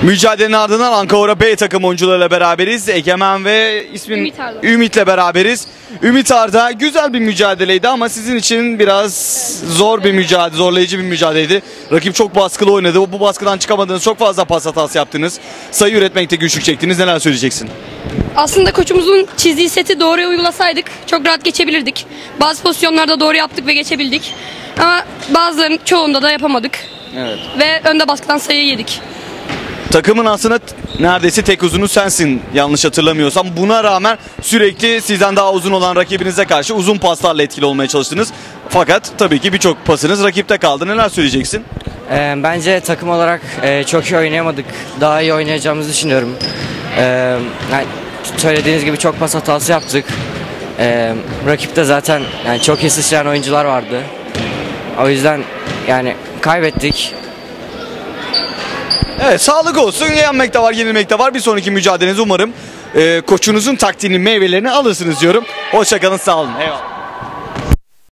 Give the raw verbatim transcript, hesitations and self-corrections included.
Mücadelenin ardından Ankara B takım oyuncularıyla beraberiz. Egemen ve ismin Ümit Arda. Ümit'le beraberiz. Ümit Arda, güzel bir mücadeleydi ama sizin için biraz zor bir mücadele, zorlayıcı bir mücadeleydi. Rakip çok baskılı oynadı. Bu baskıdan çıkamadınız. Çok fazla pas hatası yaptınız. Sayı üretmekte güçlük çektiniz. Neler söyleyeceksin? Aslında koçumuzun çizdiği seti doğruya uygulasaydık çok rahat geçebilirdik. Bazı pozisyonlarda doğru yaptık ve geçebildik. Ama bazılarının çoğunda da yapamadık. Evet. Ve önde baskıdan sayı yedik. Takımın aslında neredeyse tek uzunu sensin yanlış hatırlamıyorsam. Buna rağmen sürekli sizden daha uzun olan rakibinize karşı uzun paslarla etkili olmaya çalıştınız. Fakat tabii ki birçok pasınız rakipte kaldı. Neler söyleyeceksin? Ee, bence takım olarak e, çok iyi oynayamadık. Daha iyi oynayacağımızı düşünüyorum. Ee, yani söylediğiniz gibi çok pas hatası yaptık. Ee, rakipte zaten yani çok iyi sıçrayan oyuncular vardı. O yüzden yani kaybettik. Evet, sağlık olsun. Yenmek de var, yenilmek de var. Bir sonraki mücadeleniz umarım e, koçunuzun taktiğinin meyvelerini alırsınız diyorum. Hoşçakalın, sağ olun. Eyvallah.